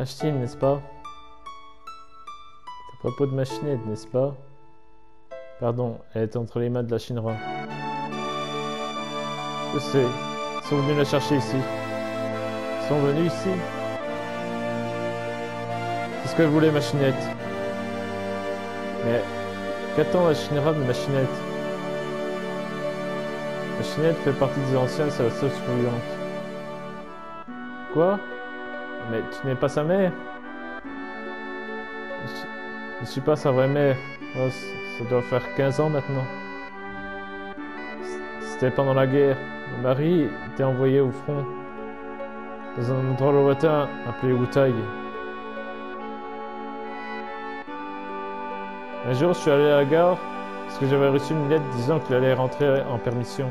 Machine, n'est-ce pas? C'est à propos de machinette, n'est-ce pas? Pardon, elle est entre les mains de la Shinra. Je sais. Ils sont venus la chercher ici. Ils sont venus ici. C'est ce que voulait Machinette. Mais qu'attend la Shinra de Machinette? Machinette fait partie des anciens et c'est la seule survivante. Quoi? Mais tu n'es pas sa mère? Je ne suis pas sa vraie mère. Oh, ça doit faire 15 ans maintenant. C'était pendant la guerre. Mon mari était envoyé au front. Dans un endroit lointain appelé Wutai. Un jour, je suis allé à la gare parce que j'avais reçu une lettre disant qu'il allait rentrer en permission.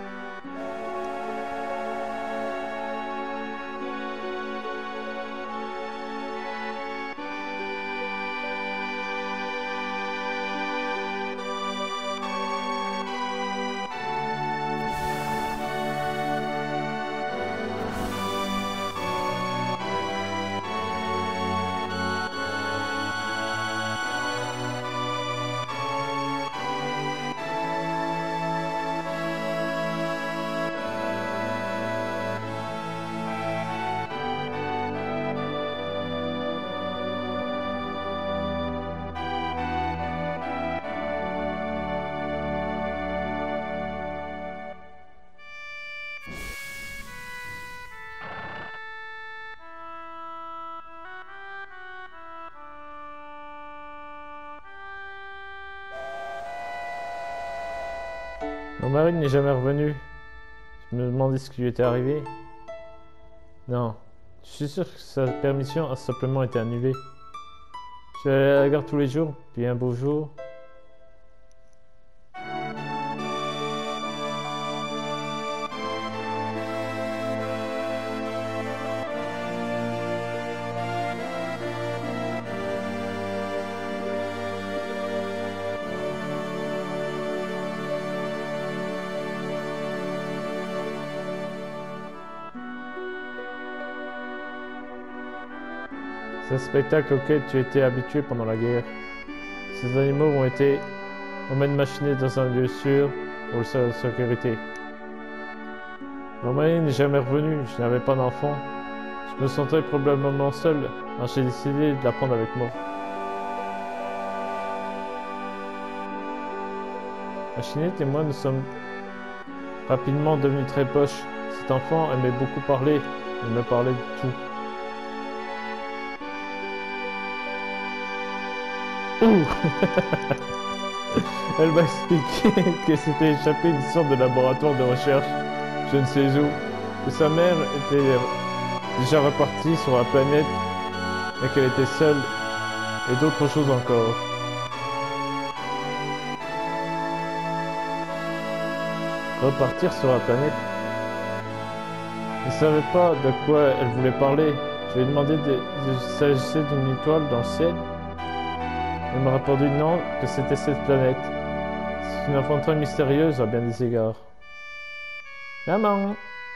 Mon mari n'est jamais revenu. Je me demandais ce qui lui était arrivé. Non, je suis sûr que sa permission a simplement été annulée. Je suis allé à la gare tous les jours, puis un beau jour... C'est un spectacle auquel tu étais habitué pendant la guerre. Ces animaux emmènent Machinette dans un lieu sûr pour sa sécurité. Mon mari n'est jamais revenu, je n'avais pas d'enfant. Je me sentais probablement seul, alors j'ai décidé de la prendre avec moi. Machinette et moi nous sommes rapidement devenus très proches. Cet enfant aimait beaucoup parler, il me parlait de tout. Elle m'a expliqué qu'elle s'était échappée d'une sorte de laboratoire de recherche, je ne sais où, que sa mère était déjà repartie sur la planète et qu'elle était seule, et d'autres choses encore. Repartir sur la planète? Je ne savais pas de quoi elle voulait parler. Je lui ai demandé s'il s'agissait d'une étoile dans le ciel. Elle m'a répondu non, que c'était cette planète. C'est une enfant très mystérieuse à bien des égards. Maman!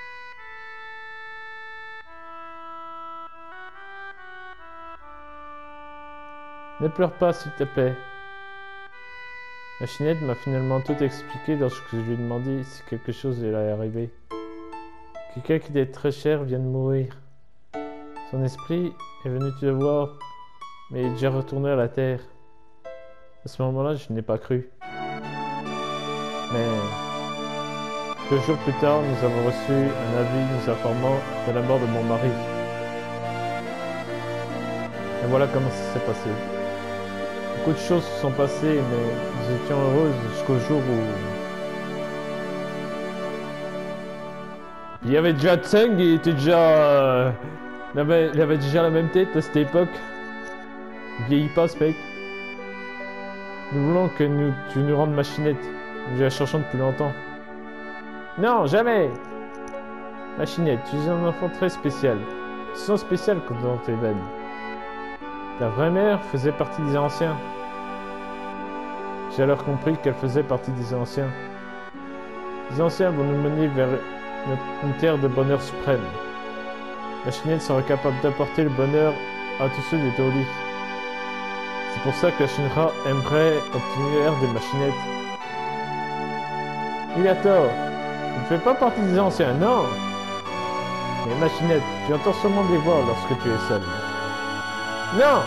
Ne pleure pas, s'il te plaît. Machinette m'a finalement tout expliqué lorsque je lui ai demandé si quelque chose allait arriver. Quelqu'un qui était très cher vient de mourir. Son esprit est venu te voir, mais il est déjà retourné à la Terre. À ce moment-là, je n'ai pas cru. Mais 2 jours plus tard, nous avons reçu un avis nous informant de la mort de mon mari. Et voilà comment ça s'est passé. Beaucoup de choses se sont passées, mais nous étions heureuses jusqu'au jour où... Il y avait déjà Tseng, il était déjà... il avait déjà la même tête à cette époque. Il vieillit pas, ce mec. Nous voulons que tu nous rendes Machinette. Nous la cherchons depuis longtemps. Non, jamais! Machinette, tu es un enfant très spécial. Tu sens spécial quand dans tes veines. Ta vraie mère faisait partie des anciens. J'ai alors compris qu'elle faisait partie des anciens. Les anciens vont nous mener vers une terre de bonheur suprême. Machinette sera capable d'apporter le bonheur à tous ceux des taudis. C'est pour ça que la Shinra aimerait obtenir des machinettes. Il a tort. Tu ne fais pas partie des anciens, non. Les machinettes, tu entends seulement des voix lorsque tu es seul. Non!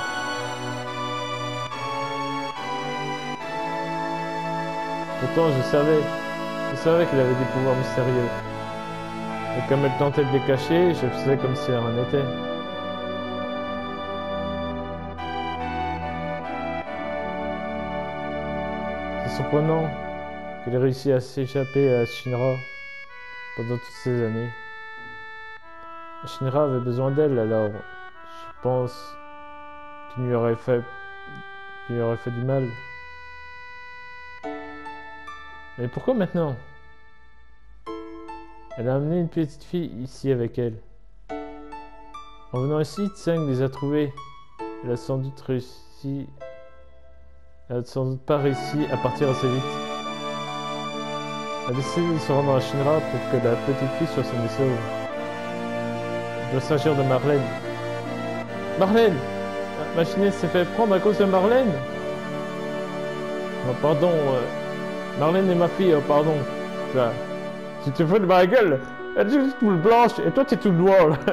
Pourtant, je savais qu'il avait des pouvoirs mystérieux. Et comme elle tentait de les cacher, je faisais comme si rien n'était. C'est surprenant qu'elle ait réussi à s'échapper à Shinra pendant toutes ces années. Shinra avait besoin d'elle, alors je pense qu'il lui aurait fait du mal. Mais pourquoi maintenant? Elle a amené une petite fille ici avec elle. En venant ici, Tseng les a trouvés. Elle a sans doute réussi. Elle a sans doute pas réussi à partir assez vite. Elle a décidé de se rendre à Shinra pour que la petite fille soit saine et sauve. Il doit s'agir de Marlène. Marlène! Ma chinette s'est fait prendre à cause de Marlène? Oh, pardon, Marlène est ma fille, oh, pardon. Ça. Tu te fous de ma gueule? Elle est toute blanche et toi t'es tout noir là.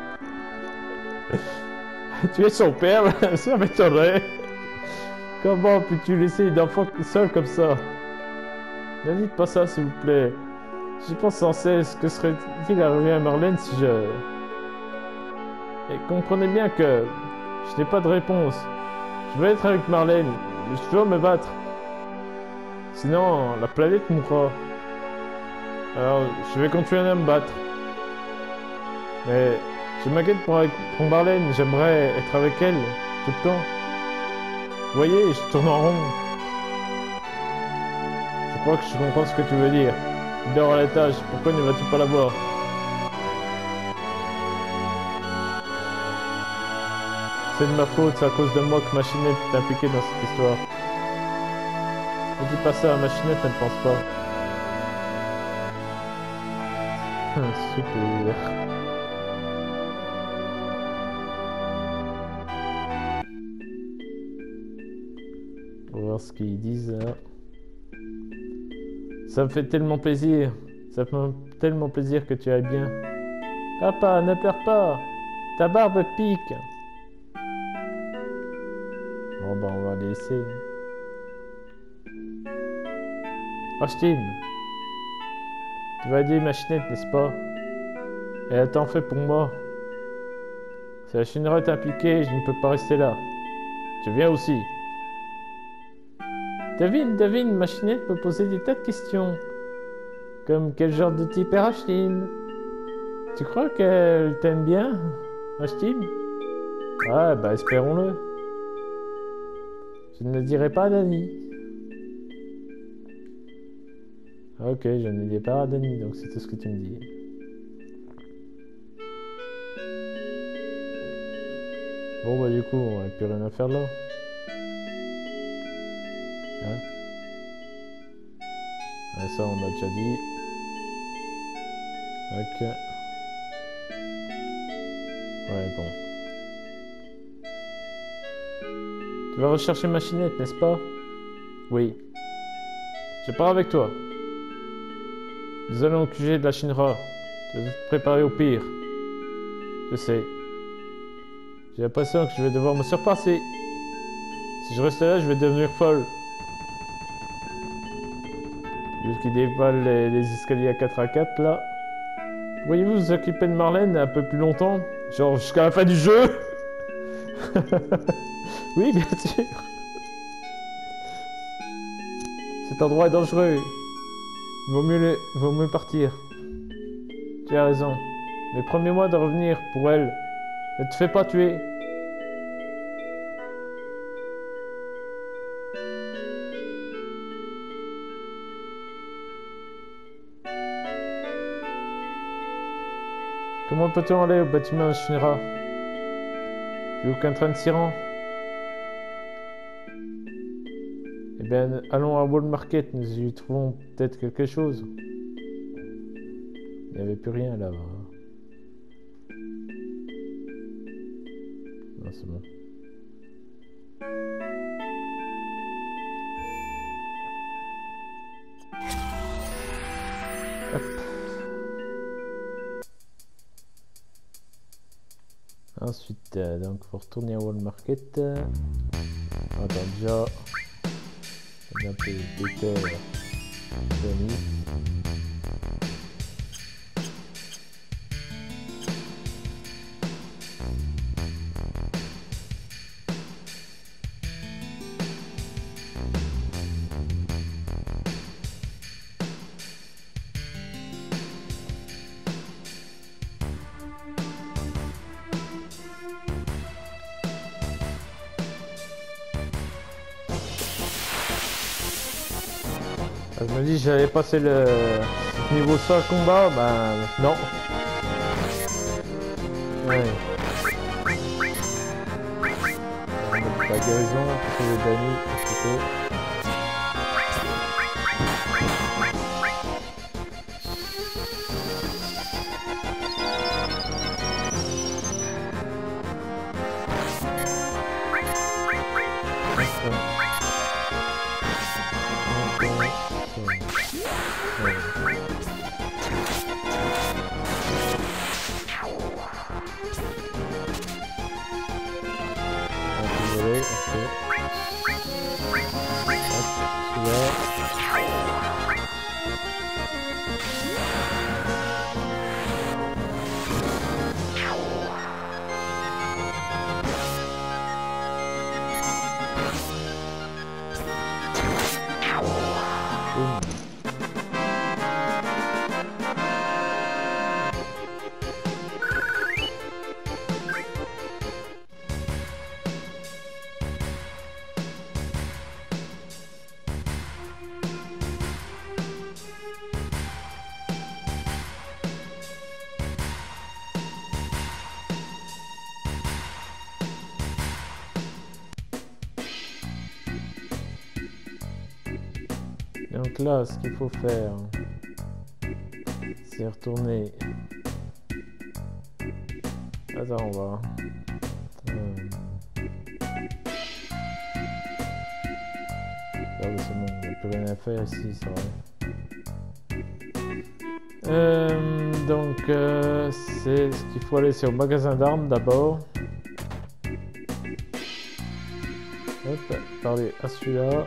Tu es son père, ça m'étonnerait. Comment peux-tu laisser une enfant seule comme ça? Ne dites pas ça s'il vous plaît. J'y pense sans cesse. Que serait-il arrivé à Marlène si je... Et comprenez bien que je n'ai pas de réponse. Je veux être avec Marlène, mais je dois me battre. Sinon, la planète mourra. Alors, je vais continuer à me battre. Mais je m'inquiète pour Marlène, j'aimerais être avec elle tout le temps. Vous voyez, je tourne en rond. Je crois que je comprends ce que tu veux dire. Il dort à l'étage, pourquoi ne vas-tu pas la voir? C'est de ma faute, c'est à cause de moi que Machinette est impliquée dans cette histoire. Ne dis pas ça, Machinette, elle ne pense pas. Super. On va voir ce qu'ils disent là. Ça me fait tellement plaisir. Ça me fait tellement plaisir que tu ailles bien. Papa, ne pleure pas. Ta barbe pique. Bon bah on va les laisser. Ashtim, tu vas aider Machinette, n'est-ce pas? Elle a tant fait pour moi. Si la Shinra est impliquée, je ne peux pas rester là. Tu viens aussi. Devine, Machinette peut poser des tas de questions. Comme quel genre de type est Ashtim? Tu crois qu'elle t'aime bien, Ashtim? Ouais, bah espérons-le. Je ne le dirai pas à Dani. Ok, je ne le dis pas à Dani, donc c'est tout ce que tu me dis. Bon bah du coup, on n'a plus rien à faire là. Hein? Ouais, ça on a déjà dit. Ok. Ouais, bon. Tu vas rechercher Machinette, n'est-ce pas? Oui. Je pars avec toi. Nous allons au QG de la Shinra. Tu dois te préparer au pire. Je sais. J'ai l'impression que je vais devoir me surpasser. Si je reste là, je vais devenir folle. Juste qu'il dévale les escaliers à 4 là. Pourriez-vous vous occuper de Marlène un peu plus longtemps? Genre jusqu'à la fin du jeu? Oui, bien sûr. Cet endroit est dangereux. Il vaut mieux partir. Tu as raison. Mais promets-moi de revenir pour elle. Ne te fais pas tuer. Comment peut-on aller au bâtiment Shinra? Tu veux aucun train de Siran? Eh bien, allons à Wall Market, nous y trouvons peut-être quelque chose. Il n'y avait plus rien là-bas. c'est bon. Hop. Ensuite, donc faut retourner à Wall Market. Attends, déjà, on a un peu de détails. Je me dis j'allais passer le niveau 100 combat, ben non. Ouais. On a pas guérison, c'est le banni, plutôt. Donc là, ce qu'il faut faire, c'est retourner. Attends, on va. Ah oui, c'est bon, il n'y a plus rien à faire ici, c'est vrai. Donc, c'est ce qu'il faut aller, c'est au magasin d'armes d'abord. Hop, parler à celui-là.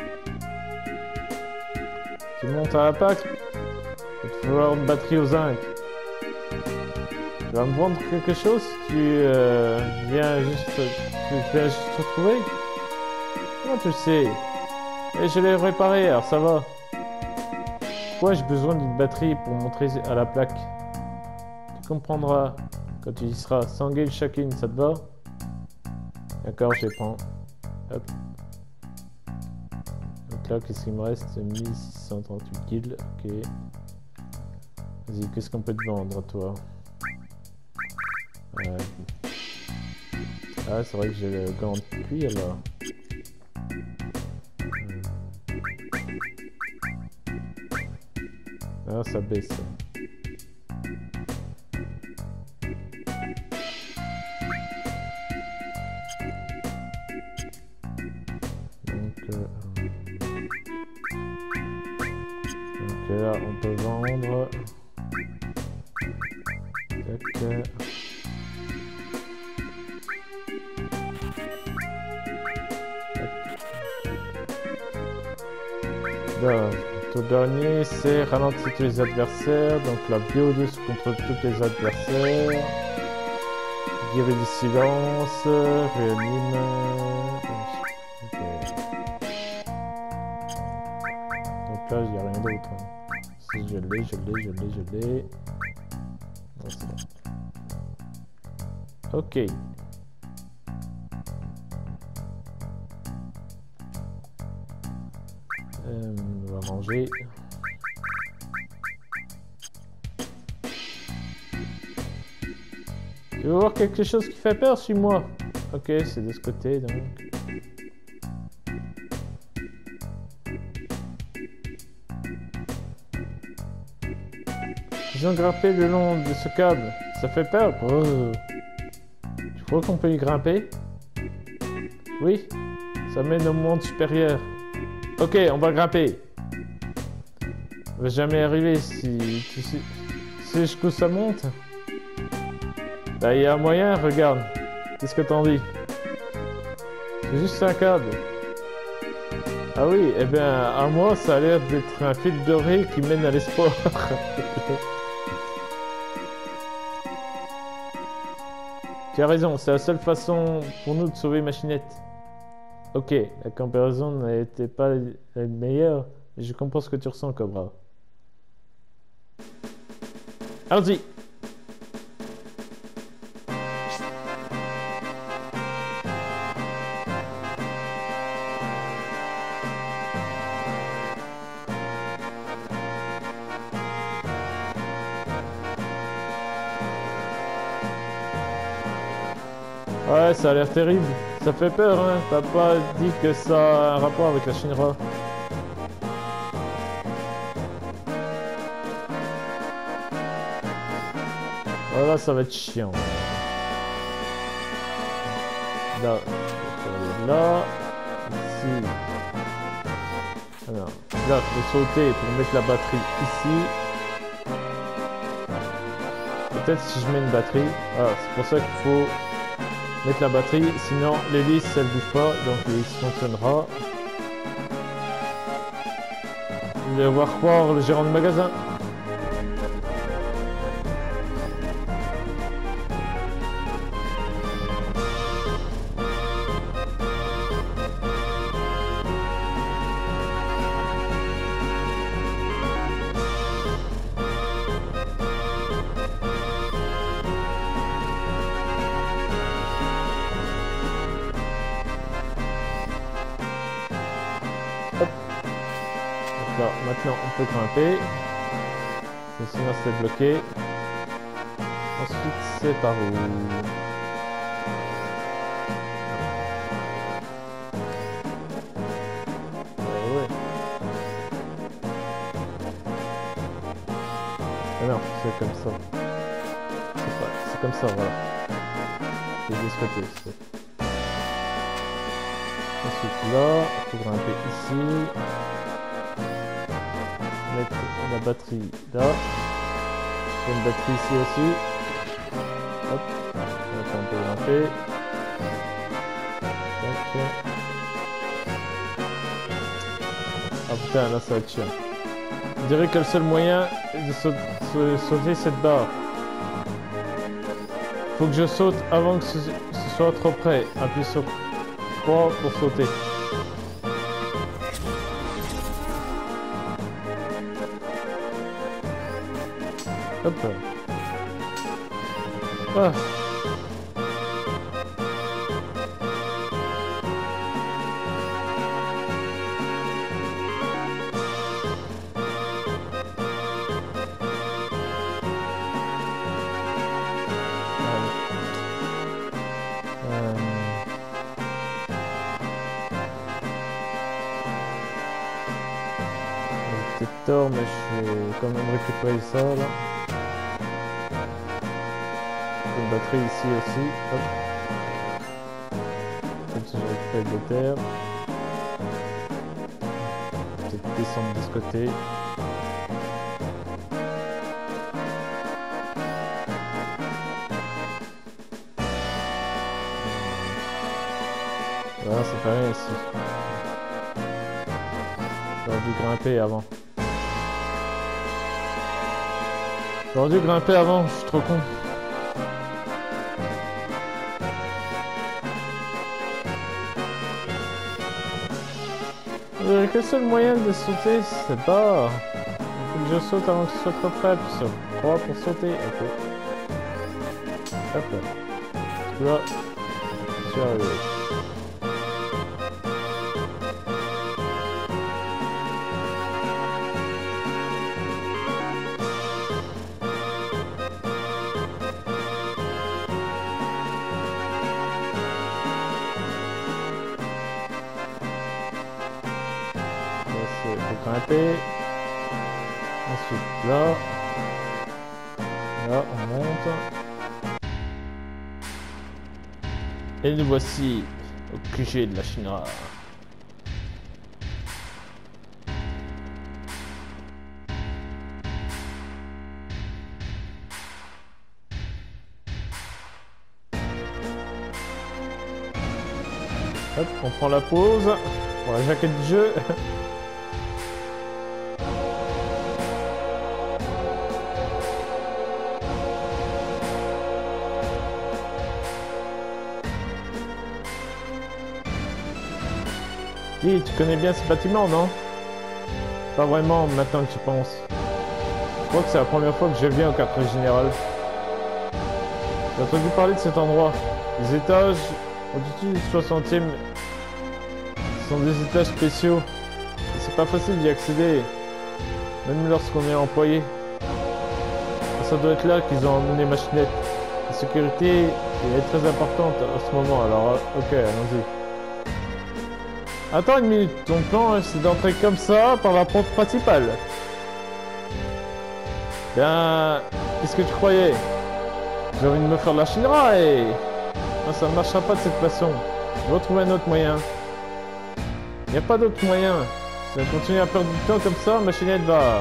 Tu montes à la PAC, il va te falloir une batterie au zinc. Tu vas me vendre quelque chose? Tu viens juste retrouver? Comment tu le sais? Et je l'ai réparé, alors ça va. Pourquoi j'ai besoin d'une batterie pour montrer à la plaque? Tu comprendras quand tu y seras. 100 gauges chacune, ça te va? D'accord, je les prends. Hop. Donc là, qu'est-ce qu'il me reste? 1638 kills, ok. Vas-y, qu'est-ce qu'on peut te vendre, toi? Ah, c'est vrai que j'ai le gant de cuir, là. Ah, ça baisse. Donc là, on peut vendre. Tac. Là, le dernier, c'est ralentir tous les adversaires. Donc la bio-douce contre tous les adversaires. Guérir du silence. Réanime. Okay. Donc là, il n'y a rien d'autre. Hein. Si je l'ai. Non, c'est bon. Ok. On va manger. Tu veux voir quelque chose qui fait peur? Suis-moi. Ok, c'est de ce côté donc. Ils ont grimpé le long de ce câble. Ça fait peur. Oh. Tu crois qu'on peut y grimper? Oui, ça mène au monde supérieur. Ok, on va grimper. On va jamais arriver si tu sais jusqu'où ça monte. Bah, il y a un moyen, regarde. Qu'est-ce que t'en dis? C'est juste un câble. Ah oui, eh bien, à moi, ça a l'air d'être un fil doré qui mène à l'espoir. Tu as raison, c'est la seule façon pour nous de sauver Machinette. Ok, la comparaison n'était pas la meilleure, mais je comprends ce que tu ressens, Cobra. Allons-y! Ouais, ça a l'air terrible. Ça fait peur, hein. T'as pas dit que ça a un rapport avec la Shinra. Voilà, ça va être chiant. Là, là, ici. Alors, là, faut sauter pour mettre la batterie ici. Peut-être si je mets une batterie. Ah, c'est pour ça qu'il faut mettre la batterie, sinon l'hélice elle bouge pas, donc l'hélice fonctionnera. Je vais voir croire le gérant de magasin. Là, maintenant on peut grimper. Sinon c'est bloqué. Ensuite c'est par où? Ouais. Ah non, c'est comme ça. C'est comme ça, voilà. C'est de ce côté. Ensuite là, il faut grimper ici. Mettre la batterie là. Une batterie ici aussi. Hop. Maintenant on peut grimper. Tac. Ah putain, là ça va être chiant. Je dirais que le seul moyen est de sauter cette barre. Faut que je saute avant que ce soit trop près. Appuie sur 3 pour sauter. Hop. Ah. J'ai peut-être tort, mais je vais quand même récupérer ça là. Une batterie ici aussi, hop. Comme ça je récupère de terre. Peut-être descendre de ce côté. Voilà, ça fait rien ici. J'aurais dû grimper avant. J'aurais dû grimper avant, je suis trop con. Le seul moyen de sauter, c'est pas. Il faut que je saute avant que ce soit trop près, puis sur 3 pour sauter. Ok. Hop là. Là, je suis arrivé. Grimper. Ensuite là. Là on monte. Et nous voici au QG de la Shinra. Hop, on prend la pause pour la jaquette du jeu. Dis, tu connais bien ce bâtiment, non? Pas vraiment, maintenant que tu penses. Je crois que c'est la première fois que je viens au quartier général. J'ai entendu parler de cet endroit. Les étages au-dessus du 60e sont des étages spéciaux. Et c'est pas facile d'y accéder, même lorsqu'on est employé. Ça doit être là qu'ils ont emmené Machinette. La sécurité est très importante en ce moment, alors ok, allons-y. Attends une minute, ton plan c'est d'entrer comme ça par la porte principale. Bien, qu'est-ce que tu croyais? J'ai envie de me faire de la Shinra et... Non, ça ne marchera pas de cette façon. Je vais trouver un autre moyen. Il n'y a pas d'autre moyen. Si on continue à perdre du temps comme ça, Machinette va...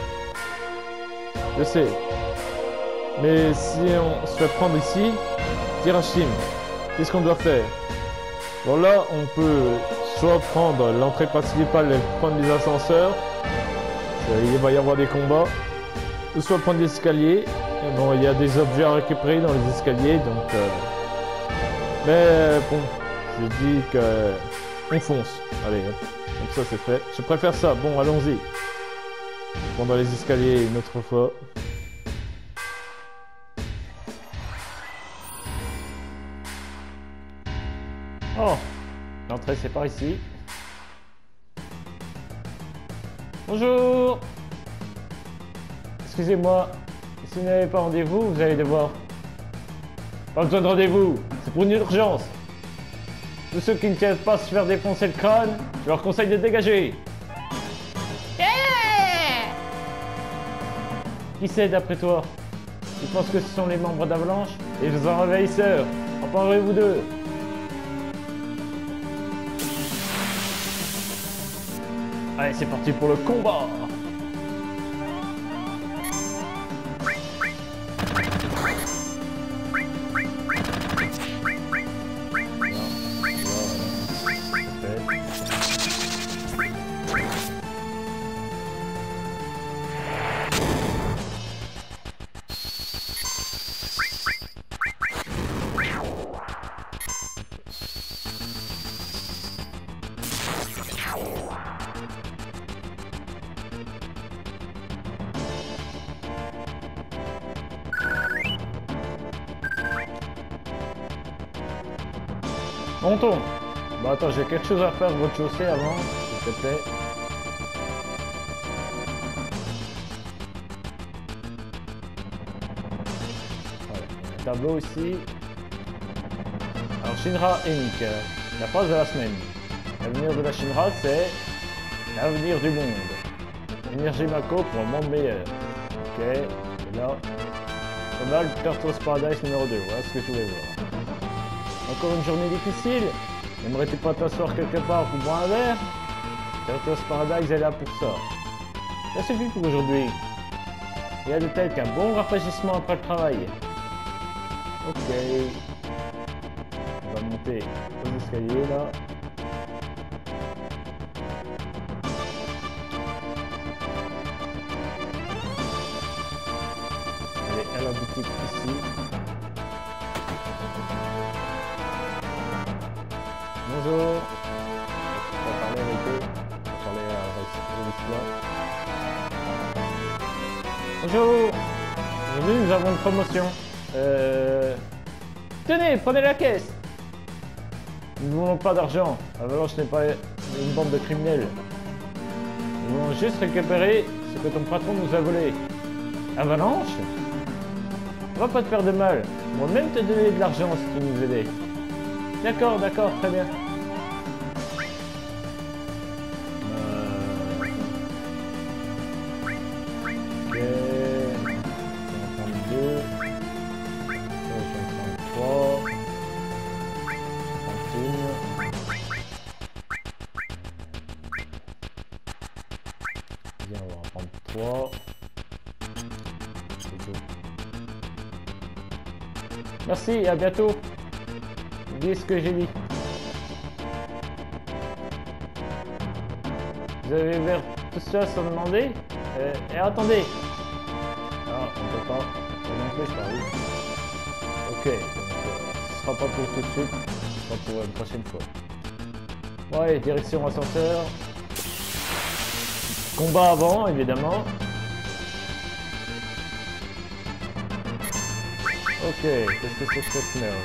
Je sais. Mais si on se fait prendre ici, Hirashim, qu'est-ce qu'on doit faire? Bon là, on peut soit prendre l'entrée principale et prendre les ascenseurs. Il va y avoir des combats. Ou soit prendre les escaliers. Et bon, il y a des objets à récupérer dans les escaliers, donc... Mais bon, je dis que... On fonce. Allez, hop. Comme ça c'est fait. Je préfère ça. Bon, allons-y. Prendre les escaliers une autre fois. Oh, l'entrée c'est par ici. Bonjour. Excusez-moi, si vous n'avez pas rendez-vous, vous allez devoir... Pas besoin de rendez-vous, c'est pour une urgence. Tous ceux qui ne tiennent pas à se faire défoncer le crâne, je leur conseille de dégager. Yeah! Qui c'est d'après toi? Tu penses que ce sont les membres d'Avalanche et les envahisseurs? En parlez-vous d'eux? Allez, c'est parti pour le combat! Montons. Bah attends, j'ai quelque chose à faire votre chaussée avant, s'il te plaît. Voilà, un tableau ici. Alors Shinra Inc. La phrase de la semaine. L'avenir de la Shinra, c'est l'avenir du monde. Énergie Mako pour un monde meilleur. Ok, et là, pas mal, Turtles Paradise numéro 2, voilà ce que je voulais voir. Encore une journée difficile? N'aimerais-tu pas t'asseoir quelque part pour boire un verre? Turtles Paradise est là pour ça. Ça suffit pour aujourd'hui. Rien de tel qu'un bon rafraîchissement après le travail. Ok. On va monter aux escaliers là. Allez, à la boutique ici. Bonjour. On va parler avec eux. On va parler à ce là. Bonjour. Aujourd'hui nous avons une promotion. Tenez, prenez la caisse. Nous ne voulons pas d'argent. Avalanche n'est pas une bande de criminels. Nous voulons juste récupérer ce que ton patron nous a volé. Avalanche? On va pas te faire de mal. On va même te donner de l'argent si tu nous aider. D'accord, d'accord, très bien. Ok. 132. 133. bientôt. Merci et à bientôt. Dis ce que j'ai dit. Vous avez ouvert tout ça sans demander et attendez. Ah, on peut pas. Non plus, je crois, oui. Ok, donc ce sera pas pour tout de suite. Ce sera pour une prochaine fois. Ouais, direction ascenseur. Combat avant, évidemment. Ok, qu'est-ce que c'est que cette merde?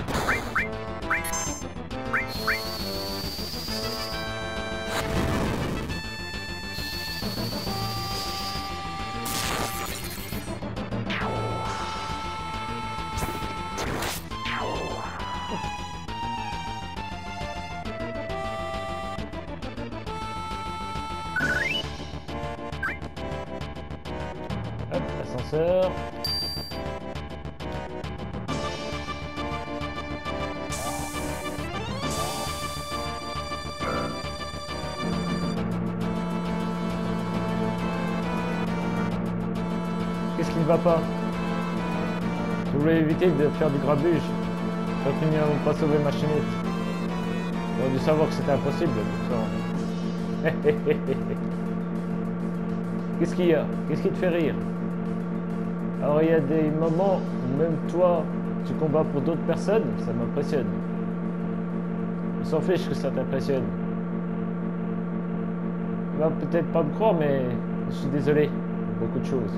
Hop, ascenseur. Qu'est-ce qui ne va pas? Je voulais éviter de faire du grabuge. J'aurais n'avons pas sauvé ma chenette. J'aurais dû savoir que c'était impossible. Qu'est-ce qu'il y a? Qu'est-ce qui te fait rire? Alors il y a des moments où même toi, tu combats pour d'autres personnes, ça m'impressionne. On s'en fiche que ça t'impressionne. Tu vas peut-être pas me croire, mais je suis désolé. Beaucoup de choses.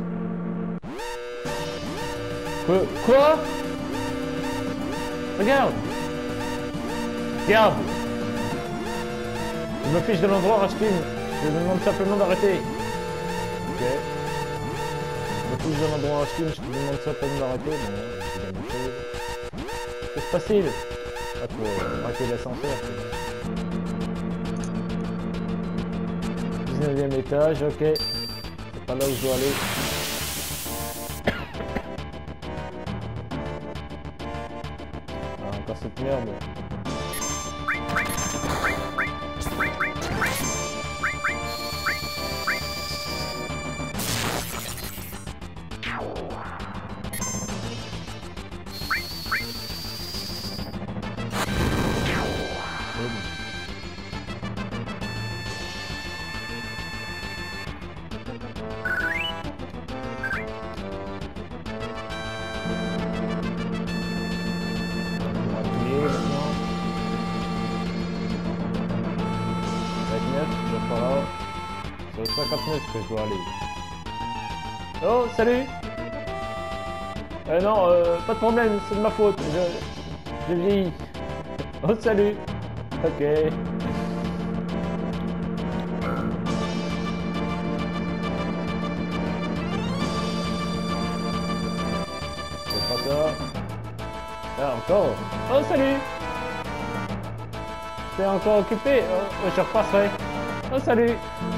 Quoi? Regarde! Regarde! Je me fiche de l'endroit, Raskin. Je me demande simplement d'arrêter. Ok. Je me fiche de l'endroit, Raskin. Je me demande simplement d'arrêter. Bon, que se passe-t-il? Ah, faut arrêter l'ascenseur. 19e étage, ok. C'est pas là où je dois aller. Encore cette merde. C'est 59 que je dois aller. Oh, salut! Non, pas de problème, c'est de ma faute. Je vieillis. Oh, salut! Ok. C'est pas ça. Ah, encore! Oh, salut! T'es encore occupé? Oh, je repasserai. Oh, salut!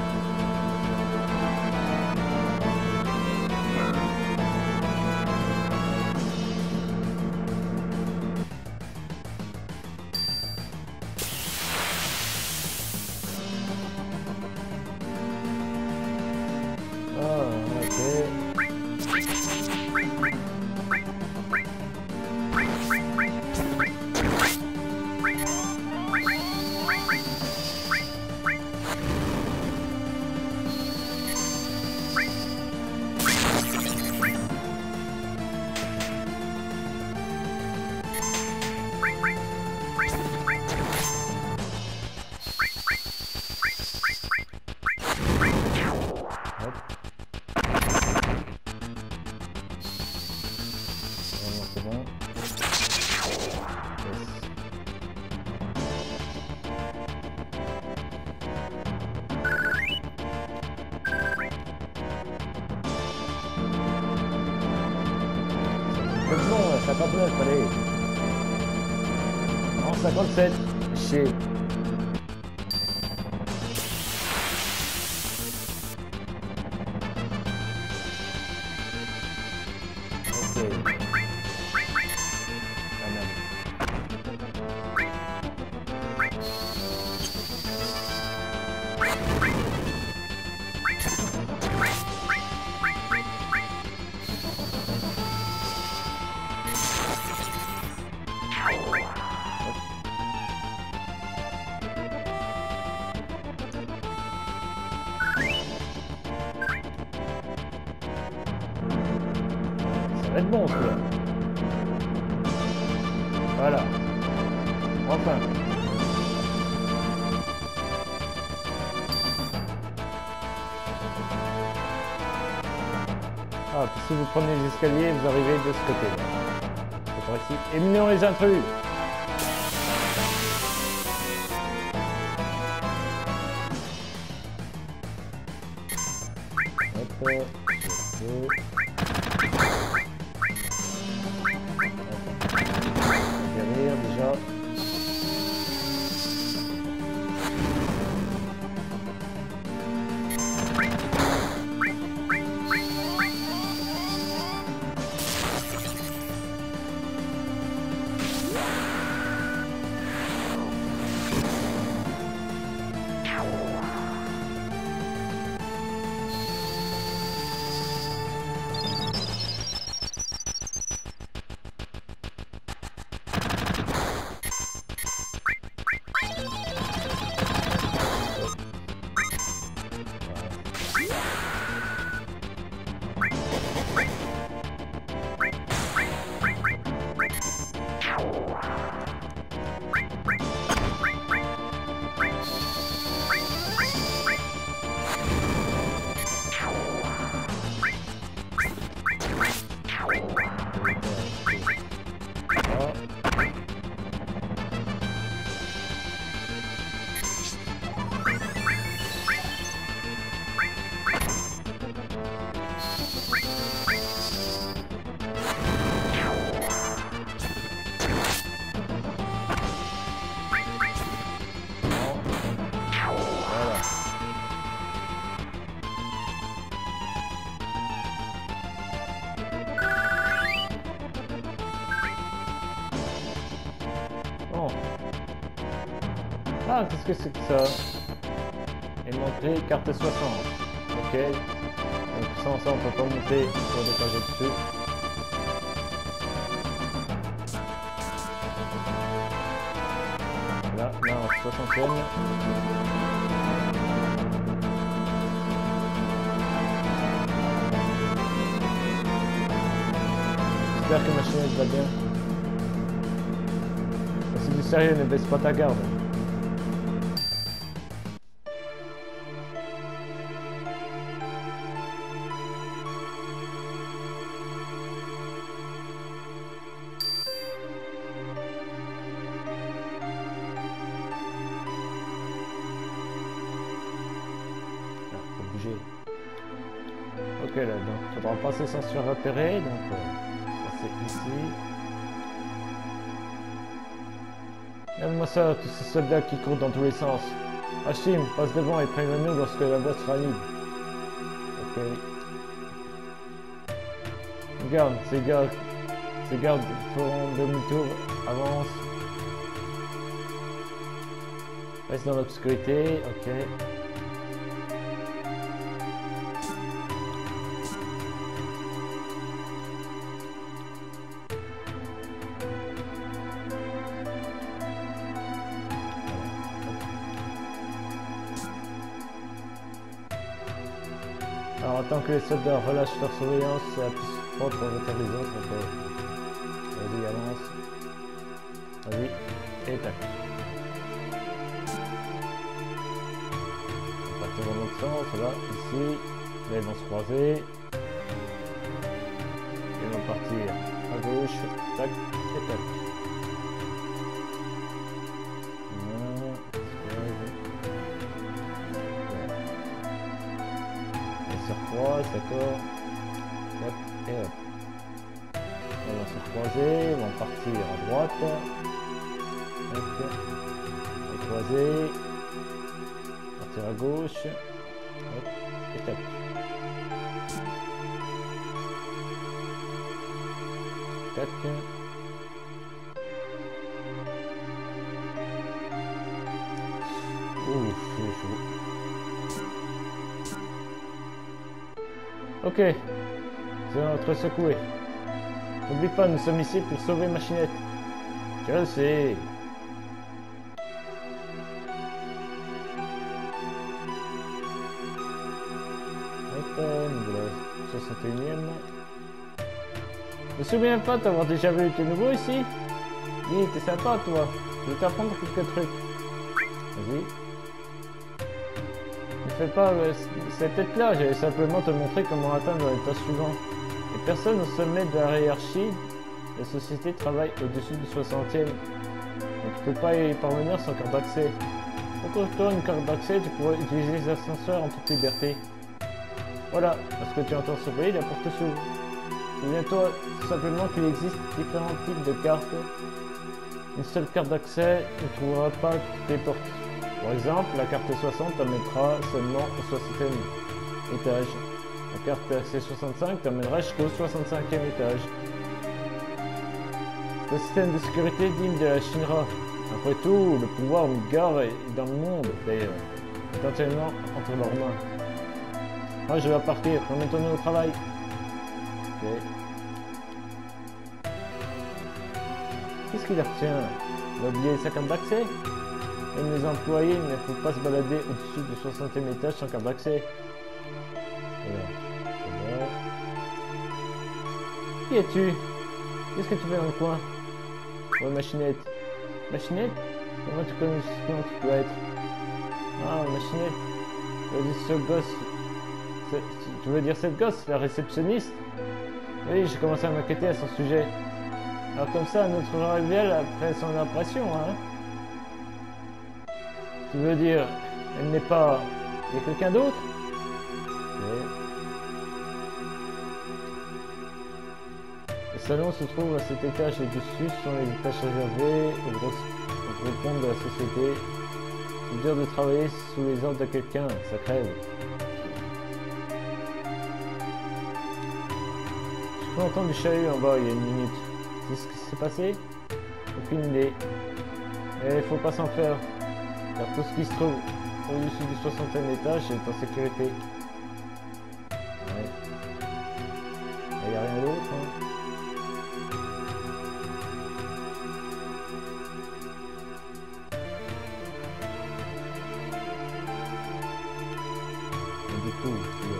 Non, 59, allez. Non, 57. Chier. Ok. Ah merde. va être bon, celui-là. Voilà. Enfin. Ah, puis si vous prenez les escaliers, vous arrivez de ce côté-là. C'est par ici. Éliminons les intrus. Hop. Derrière déjà. Ah, qu'est-ce que c'est que ça? Et montrer carte 60. Ok. Donc sans ça, on peut pas monter sur des pages au-dessus. Là, 60e. J'espère que ma chaîne va bien. Si du sérieux, ne baisse pas ta garde. Ok, là, donc il faudra passer sans se faire repérer, donc passer ici. Regarde-moi ça, tous ces soldats qui courent dans tous les sens. Hashim, passe devant et préviens-nous lorsque la voie sera libre. Ok. Regarde, ces gardes feront demi-tour, avance. Reste dans l'obscurité, ok. Alors, tant que les soldats relâchent leur surveillance, c'est la plus propre pour voter les autres. Ok. Vas-y, avance. Vas-y. Et tac. On va partir dans l'autre sens, là, ici. Là, ils vont se croiser. Ils vont partir à gauche. Tac. Et tac. D'accord. Hop, et hop. Ils vont se croiser, ils vont partir à droite. Hop. Et croiser. Partir à gauche. Hop, et tac. Tac. Ouf, c'est chaud. Ok, c'est notre secoué. N'oublie pas, nous sommes ici pour sauver Machinette. Je le sais. Hop, nous voilà 61e. Je me souviens pas t'avoir déjà vu. T'es nouveau ici? Dis, t'es sympa toi. Je vais t'apprendre quelques trucs. Vas-y. Ne fais pas cette tête-là. J'allais simplement te montrer comment atteindre l'état suivant. Les personnes au sommet de la hiérarchie, la société travaille au-dessus du 60e. Donc tu peux pas y parvenir sans carte d'accès. Pour toi une carte d'accès, tu pourrais utiliser les ascenseurs en toute liberté. Voilà, lorsque tu entends surveiller, la porte s'ouvre. Souviens-toi simplement qu'il existe différents types de cartes. Une seule carte d'accès ne trouvera pas toutes les portes. Par exemple, la carte 60 t'amènera seulement au 60e étage. La carte d'accès 65 t'amènera jusqu'au 65e étage. Le système de sécurité digne de la Shinra. Après tout, le pouvoir Midgar est dans le monde, d'ailleurs, est entièrement entre leurs mains. Moi, je vais partir. Remets-toi au travail. Ok. Qu'est-ce qui la retient? Il a oublié sa carte d'accès? Même les employés, il ne faut pas se balader au-dessus du 60e étage sans carte d'accès. Voilà. Qui es-tu? Qu'est-ce que tu fais dans le coin? Ouais, machinette. Machinette? Comment tu connais tu dois être? Ah, machinette. Tu veux dire ce gosse? Tu veux dire cette gosse, la réceptionniste? Oui, j'ai commencé à m'inquiéter à son sujet. Alors comme ça, notre rival a fait son impression, hein? Tu veux dire, elle n'est pas... Il y a quelqu'un d'autre? Okay. Le salon se trouve à cet étage et dessus sont les étages réservés aux gros comptes de la société. C'est dur de travailler sous les ordres de quelqu'un, ça crève. Je peux entendre du chahut en bas il y a une minute. C'est ce qui s'est passé? Aucune idée. Mais il faut pas s'en faire. Car tout ce qui se trouve au-dessus du 60e étage est en sécurité. Ouais. Il n'y a rien d'autre, hein. Et du coup,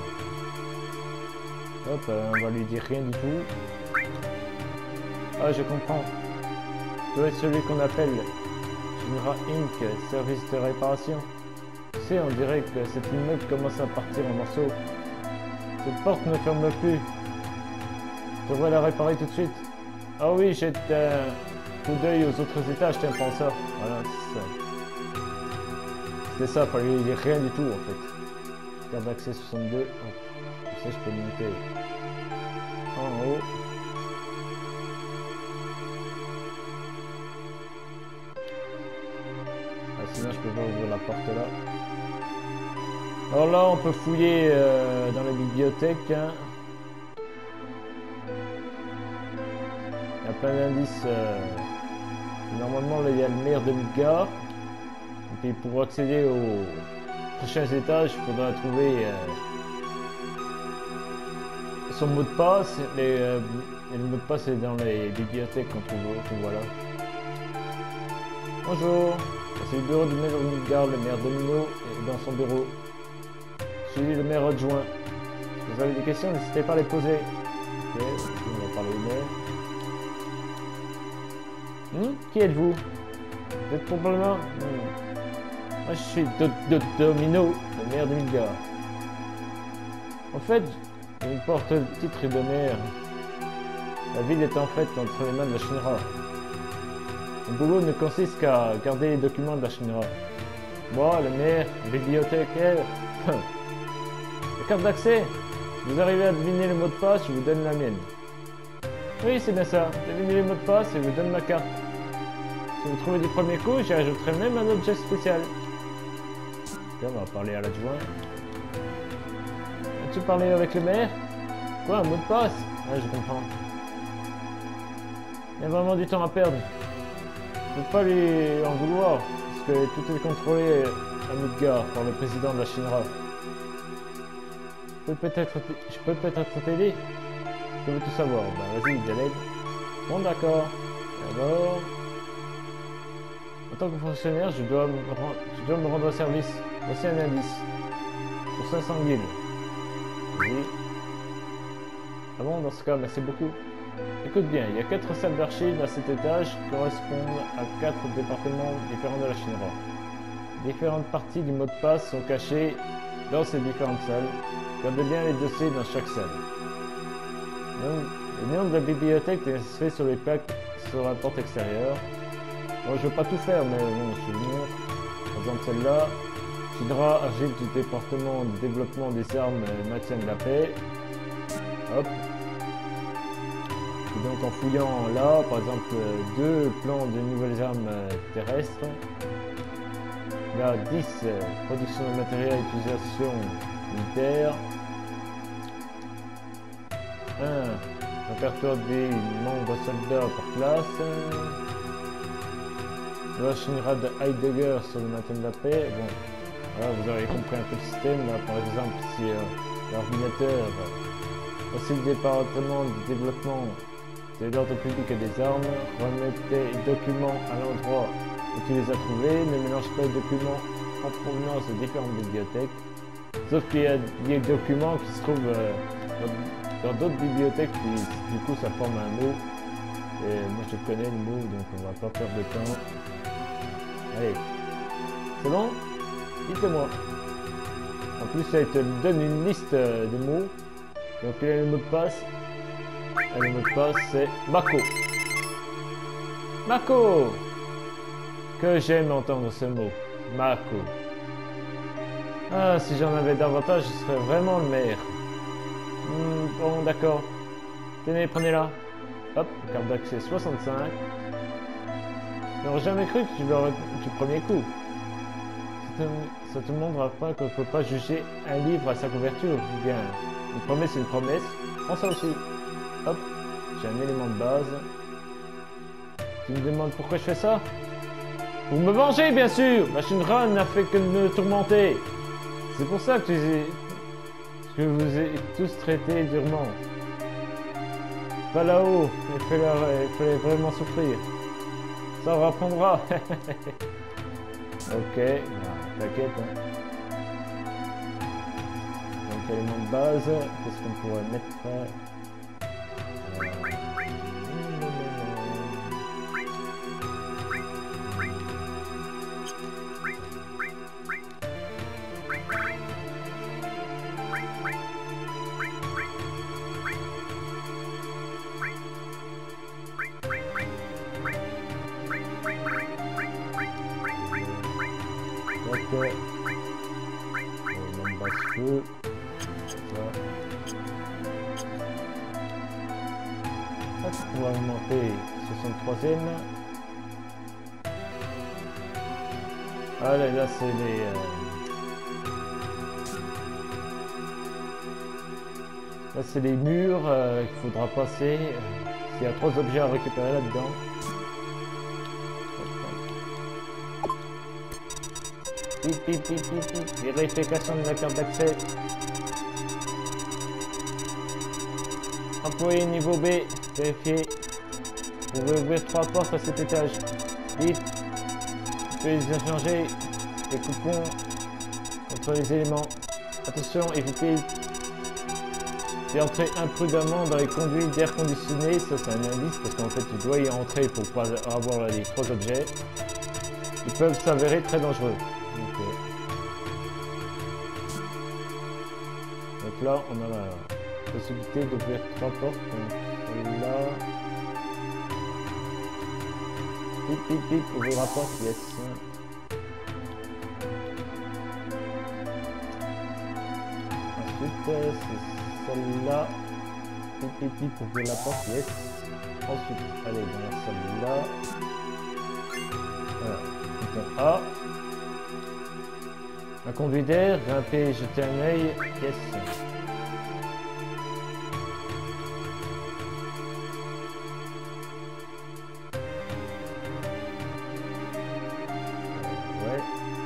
hop, on va lui dire rien du tout. Ah, je comprends. Tu dois être celui qu'on appelle Shinra Inc., service de réparation. Tu sais, on dirait que cet immeuble commence à partir en morceaux. Cette porte ne ferme plus. Tu devrais la réparer tout de suite. Ah oui, jette un coup d'œil aux autres étages, tiens, prends ça. Voilà, c'est ça. C'était ça, fallait dire rien du tout en fait. Carte d'accès 62. Hop. Comme ça, je peux monter en haut. Sinon je peux pas ouvrir la porte là. Alors là on peut fouiller dans la bibliothèque. Hein. Il y a plein d'indices. Normalement là il y a le maire de Midgar. Et puis pour accéder aux prochains étages il faudra trouver son mot de passe. Et le mot de passe est dans les bibliothèques qu'on voit là. Bonjour. C'est le bureau du maire de Midgar, le maire Domino est dans son bureau. Je suis le maire adjoint. Si vous avez des questions, n'hésitez pas à les poser. Ok, on va parler au maire. Qui êtes-vous? Vous êtes probablement... Moi je suis Domino, le maire de Midgar. En fait, je me porte le titre de maire. La ville est en fait entre les mains de la Shinra. Mon boulot ne consiste qu'à garder les documents de la Shinra. Moi, le maire, le bibliothécaire... La carte d'accès. Si vous arrivez à deviner le mot de passe, je vous donne la mienne. Oui, c'est bien ça. Devinez le mot de passe et je vous donne ma carte. Si vous trouvez du premier coup, j'y ajouterai même un objet spécial. Ok, on va parler à l'adjoint. As-tu parlé avec le maire? Quoi, un mot de passe? Ah, je comprends. Il y a vraiment du temps à perdre. Je ne peux pas lui en vouloir, parce que tout est contrôlé à Midgar par le président de la Shinra. Je peux peut-être t'aider. Je veux tout savoir. Bah vas-y, de l'aide. Bon d'accord. Alors... En tant que fonctionnaire, je dois me rendre au service. Voici un indice. Pour 500 guildes. Vas-y. Ah bon, dans ce cas, merci beaucoup. Écoute bien, il y a 4 salles d'archives à cet étage qui correspondent à 4 départements différents de la Shinra. Différentes parties du mot de passe sont cachées dans ces différentes salles. Gardez bien les dossiers dans chaque salle. Le nom de la bibliothèque est inscrit sur les plaques sur la porte extérieure. Bon, je ne vais pas tout faire, mais bon, je vous montre. Par exemple, celle-là. Shinra, archive du département de développement des armes et maintien de la paix. Hop. Et donc en fouillant là, par exemple, 2 plans de nouvelles armes terrestres. Là, 10 production de matériel et utilisation militaire. 1 répertoire des membres soldats par classe. La Shinra de Heidegger sur le maintien de la paix. Bon, voilà, vous avez compris un peu le système. Là, par exemple, si l'ordinateur, voici le département de développement de l'ordre public et des armes, remettez les documents à l'endroit où tu les as trouvés, ne mélange pas les documents en provenance de différentes bibliothèques, sauf qu'il y a des documents qui se trouvent dans d'autres bibliothèques, puis du coup ça forme un mot, et moi je connais le mot, donc on va pas perdre de temps. Allez, c'est bon? Dites-moi. En plus ça te donne une liste de mots, donc il y a le mot de passe. Et le mot de passe c'est Mako. Mako! Que j'aime entendre ce mot. Mako. Ah, si j'en avais davantage, je serais vraiment le meilleur. Bon, d'accord. Tenez, prenez-la. Hop, carte d'accès 65. Je n'aurais jamais cru que tu l'aurais du premier coup. Ça te montre pas qu'on ne peut pas juger un livre à sa couverture. Bien, une promesse c'est une promesse. Prends ça aussi. Hop, j'ai un élément de base. Tu me demandes pourquoi je fais ça? Pour me venger, bien sûr. La Shinra n'a fait que me tourmenter. C'est pour ça que je vous ai tous traités durement. Pas là-haut, il fallait vraiment souffrir. Ça reprendra. Ok, t'inquiète. Hein. Donc élément de base, qu'est-ce qu'on pourrait mettre? Feu. Ça, on va augmenter 63e. Ah là, c'est les... Là, c'est les murs qu'il faudra passer. Il y a 3 objets à récupérer là-dedans. Vérification de la carte d'accès. Employé niveau B, vérifier. Vous pouvez ouvrir 3 portes à cet étage. Vite. Vous pouvez les échanger les coupons entre les éléments. Attention, évitez d'entrer imprudemment dans les conduits d'air conditionné. Ça c'est un indice parce qu'en fait tu dois y entrer pour pas avoir les 3 objets. Ils peuvent s'avérer très dangereux. Donc là, on a la possibilité d'ouvrir 3 portes. Donc celle-là. Pip, ouvrir la porte, yes. Ensuite, c'est celle-là. Pip, ouvrir la porte, yes. Ensuite, allez, dans celle-là. Voilà, bouton A. Un conduit d'air, grimper, jeter un œil, yes. Ouais.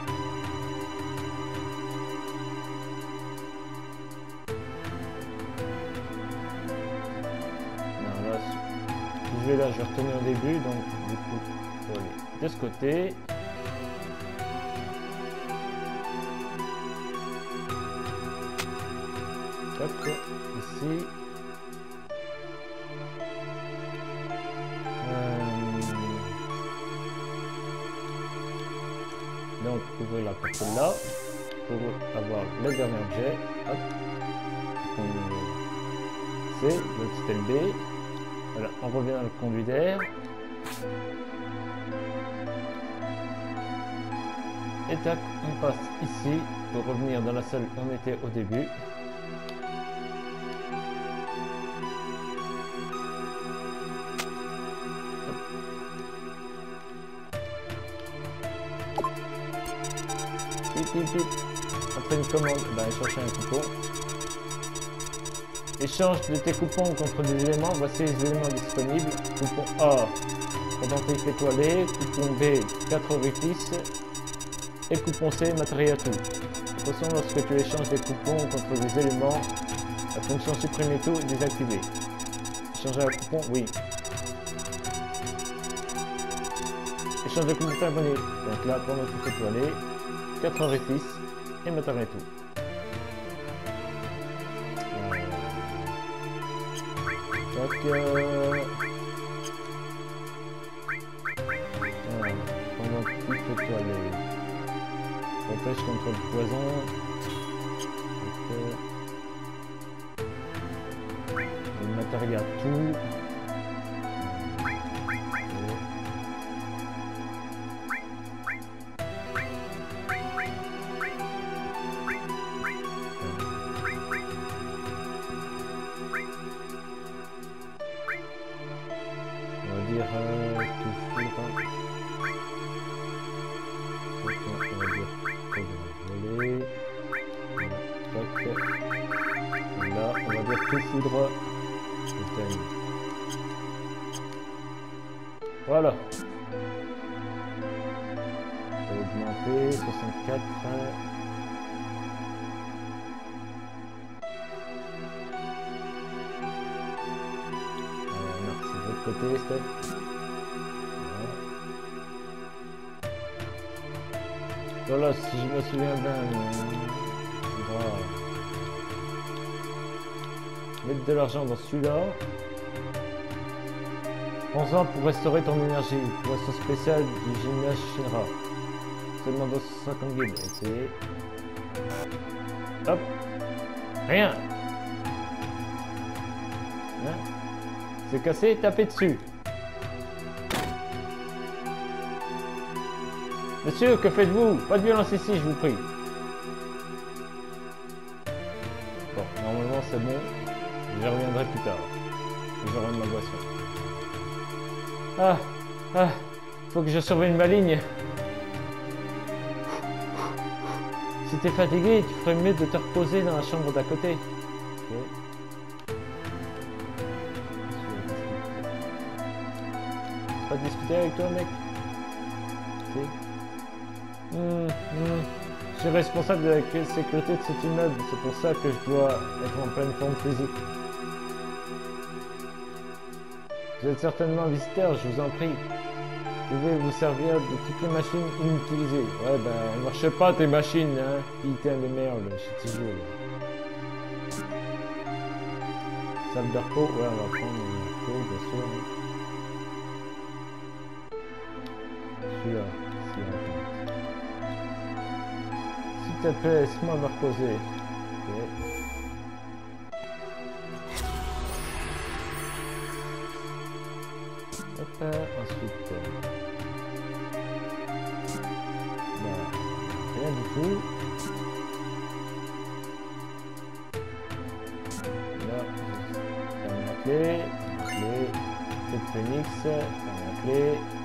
Non, là, je vais là, je vais retourner au début, donc du coup, il faut aller de ce côté. Ici. ouvrir la porte là pour avoir le dernier objet. Hop. C, l'autre c'était le B. Voilà, on revient dans le conduit d'air. Et tac, on passe ici pour revenir dans la salle où on était au début. Pip. Après une commande, chercher un coupon. Échange de tes coupons contre des éléments. Voici les éléments disponibles. Coupon A, pendentif étoilé. Coupon B, 4 orifices. Et coupon C, matériel à tout. Attention, lorsque tu échanges des coupons contre des éléments, la fonction supprimer tout est désactivée. Échanger un coupon, oui. Échange de coupons abonné. Donc là, pendentif étoilé. 4 orifices et matériel tout. Donc, pendentif étoilé. Protège contre le poison. Le matériel tout. Foudre. Voilà. Augmenter 64. Non, c'est de l'autre côté, Steph. Voilà, si je me souviens bien, mettre de l'argent dans celui-là. Prends-en pour restaurer ton énergie. Boisson spéciale du gymnase Shinra. Seulement 250 guides. Essayez. Hop. Rien. Hein? C'est cassé, tapez dessus. Monsieur, que faites-vous? Pas de violence ici, je vous prie. Bon, normalement c'est bon. Je reviendrai plus tard. J'aurai ma boisson. Faut que je surveille ma ligne. Si t'es fatigué, tu ferais mieux de te reposer dans la chambre d'à côté. Okay. Pas discuter avec toi, mec? Si. Je suis responsable de la sécurité de cet immeuble. C'est pour ça que je dois être en pleine forme physique. Vous êtes certainement un visiteur, je vous en prie. Vous pouvez vous servir de toutes les machines inutilisées. Ouais, elles marchent pas tes machines, hein. Putain de merde, chez Tijou. Salle de repos, ouais, on va prendre un repos, bien sûr. Celui-là, s'il te plaît, laisse-moi me reposer. Okay. Ensuite, rien du tout. Là, ferme la clé, clé de phoenix, ferme la clé,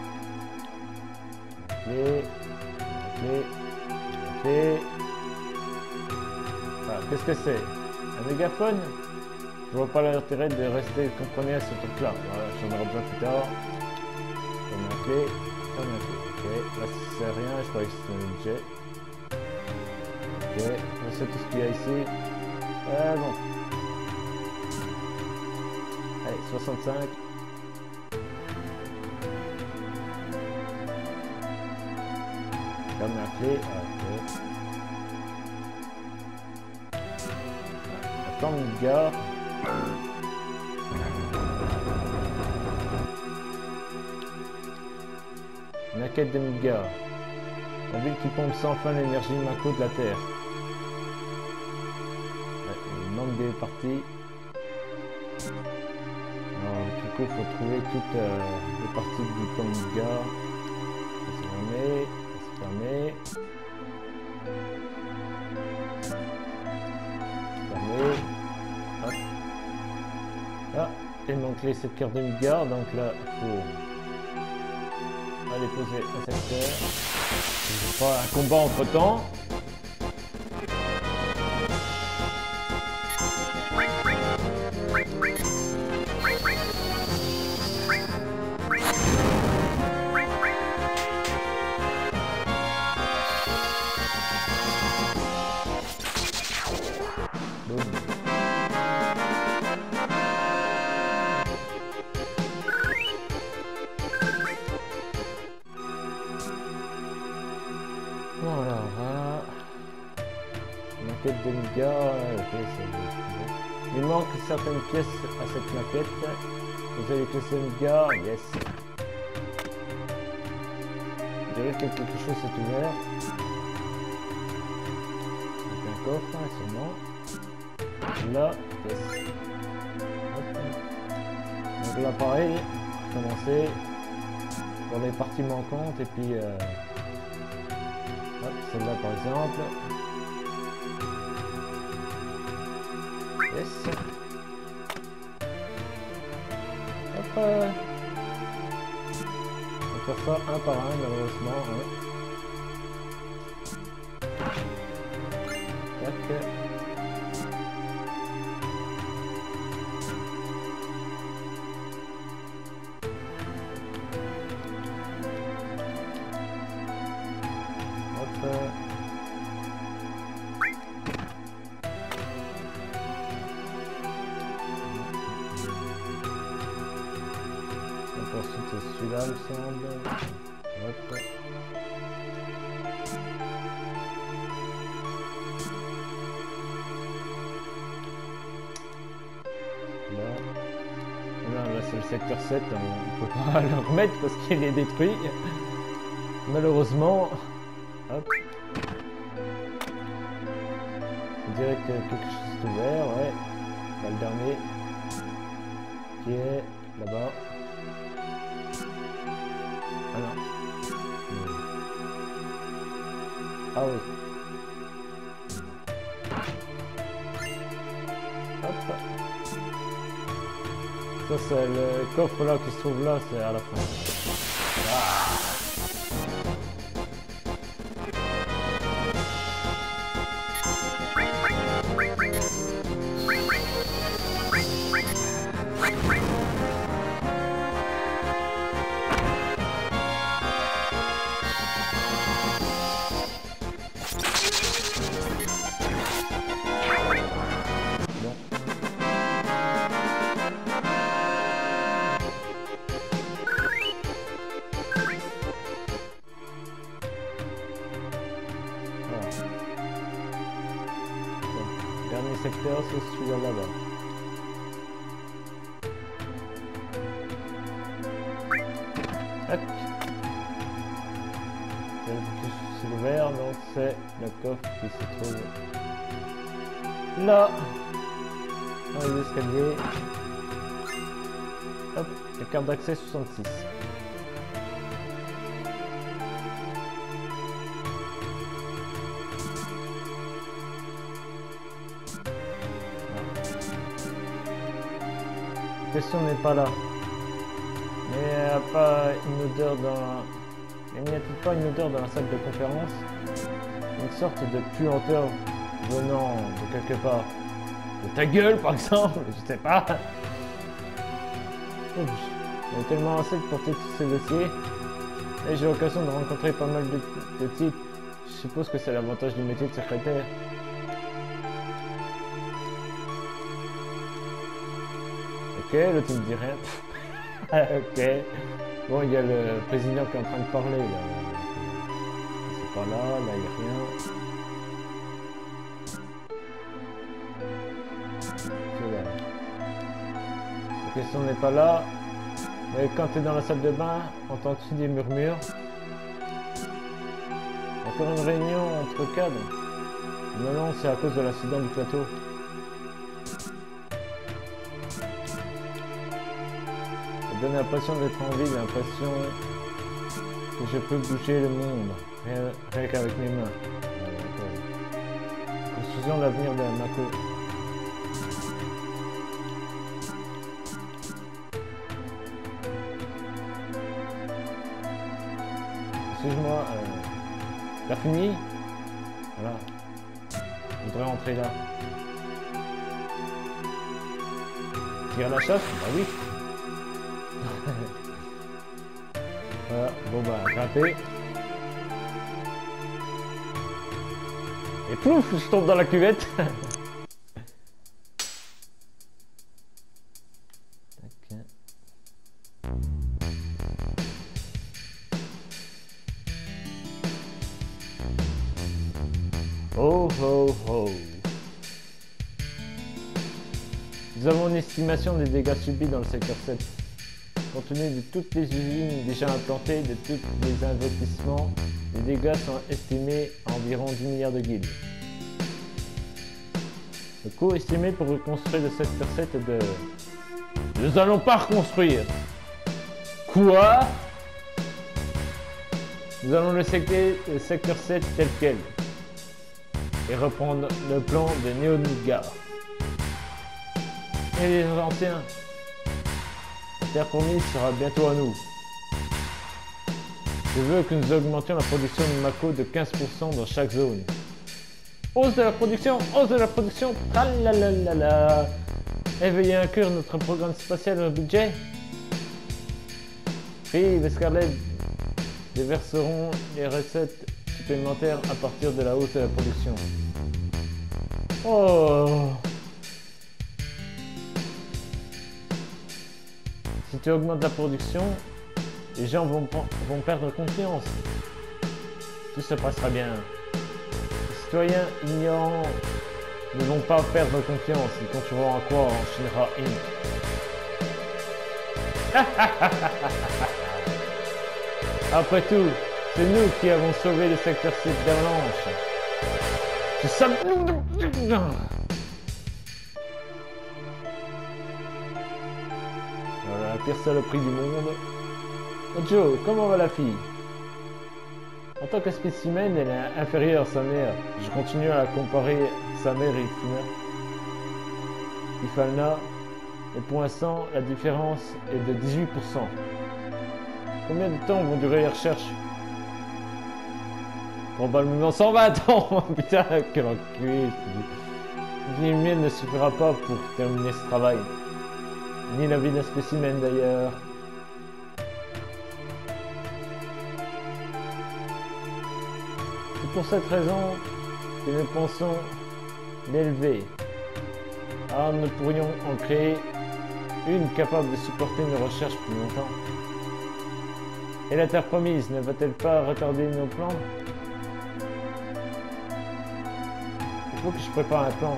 Ah, qu'est-ce que c'est? Un mégaphone? Je vois pas l'intérêt de rester compromis à ce truc-là. Voilà, j'en aurai besoin plus tard. Ferme la clé. Ok, là c'est rien, je croyais que c'était un objet. Ok, on sait tout ce qu'il y a ici. Bon. Allez, 65. Ferme la clé. Ok. La forme de gare. La quête de Midgar. La ville qui pompe sans fin l'énergie Mako de la Terre. Ouais, il manque des parties. Alors, du coup, il faut trouver toutes les parties du camp de gars. C'est fermé. C'est fermé. Hop. Ah, il manque les 7 cartes de Midgard, donc là il faut aller poser un secteur. Je vais pas un combat entre temps. Voilà, maquette de Midgard, ok, c'est bon. Il manque certaines pièces à cette maquette. Vous avez classer Midgard, yes. Je dirais que quelque chose s'est ouvert. Donc un coffre, sûrement. Là, yes. Hop. Donc là, pareil, commencer pour les parties manquantes et puis celle-là par exemple. Yes. Hop. On va faire ça un par un malheureusement. Hein. Tac. Ensuite c'est celui-là il me semble. Hop. Là. Là c'est le secteur 7, on peut pas le remettre parce qu'il est détruit. Malheureusement. Hop. Je dirais que quelque chose est ouvert, ouais. Là, le dernier. Qui est là-bas. Ah non. Ah oui. Hop. Ça c'est le coffre là qui se trouve là, c'est à la fin. Ah. Dernier secteur, c'est celui-là là-bas. Tac. C'est ouvert, donc c'est le coffre qui se trouve là. Dans les escaliers. Hop, la carte d'accès 66. La question n'est pas là. Mais il n'y a pas une odeur dans... Il n'y a-t-il pas une odeur dans la salle de conférence? Une sorte de puanteur venant de quelque part. De ta gueule par exemple, je sais pas. On est tellement assez de porter tous ces dossiers. Et j'ai l'occasion de rencontrer pas mal de types. Je suppose que c'est l'avantage du métier de secrétaire. Ok, le type dit rien. Ok. Bon, il y a le président qui est en train de parler là. C'est pas là, là il n'y a rien. C'est là. La question n'est pas là. Mais quand tu es dans la salle de bain, entends-tu des murmures? Encore une réunion entre cadres. Non, c'est à cause de l'accident du plateau. Ça donne l'impression d'être en vie, l'impression que je peux bouger le monde, rien qu'avec mes mains. Construisons l'avenir de Mako. Excuse-moi, t'as fini? Voilà. Je voudrais entrer là. Tire la chasse? Bah oui. Voilà, bon bah, grimper. Et plouf, je tombe dans la cuvette. Oh oh oh. Nous avons une estimation des dégâts subis dans le secteur 7. Compte tenu de toutes les usines déjà implantées, de tous les investissements, les dégâts sont estimés à environ 10 milliards de guildes. Le coût estimé pour reconstruire le secteur 7 est de... Nous allons pas reconstruire. Quoi? Nous allons le secteur 7 tel quel. Et reprendre le plan de Néo-Midgard. Et les anciens. La terre promise sera bientôt à nous. Je veux que nous augmentions la production de Mako de 15% dans chaque zone. Hausse de la production, tralalalala. Et veuillez inclure notre programme spatial dans le budget. Puis, Scarlet déverseront les recettes supplémentaires à partir de la hausse de la production. Oh! Si tu augmentes la production, les gens vont perdre confiance. Tout se passera bien. Les citoyens ignorants ne vont pas perdre confiance. Ils continueront à croire en Shinra Inc. Après tout, c'est nous qui avons sauvé le secteur 7 d'Avalanche. C'est ça. Voilà, la pire saloperie du monde. Ojo, comment va la fille? En tant que spécimen, elle est inférieure à sa mère. Je continue à la comparer sa mère et Ifalna. Et pour l'instant, la différence est de 18%. Combien de temps vont durer les recherches? Probablement 120 ans. Putain, quel enculé. Une vie humaine ne suffira pas pour terminer ce travail. Ni la vie d'un spécimen d'ailleurs. C'est pour cette raison que nous pensons l'élever. Alors nous pourrions en créer une capable de supporter nos recherches plus longtemps. Et la Terre promise ne va-t-elle pas retarder nos plans? Il faut que je prépare un plan.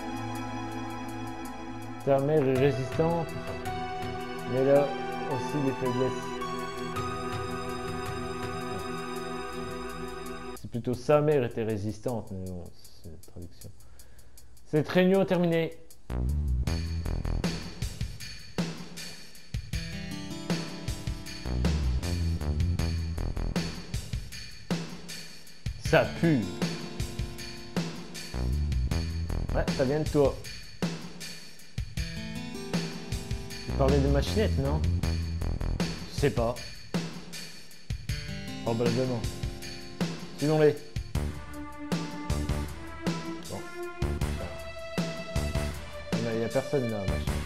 Ta mère est résistante, mais elle a aussi des faiblesses. C'est plutôt sa mère était résistante, mais bon, c'est une traduction. Cette réunion est terminée. Ça pue. Ouais, ça vient de toi. Tu parlais de machinette, non? Je sais pas. Probablement. Suivons-les. Bon. Il n'y a personne là, machin.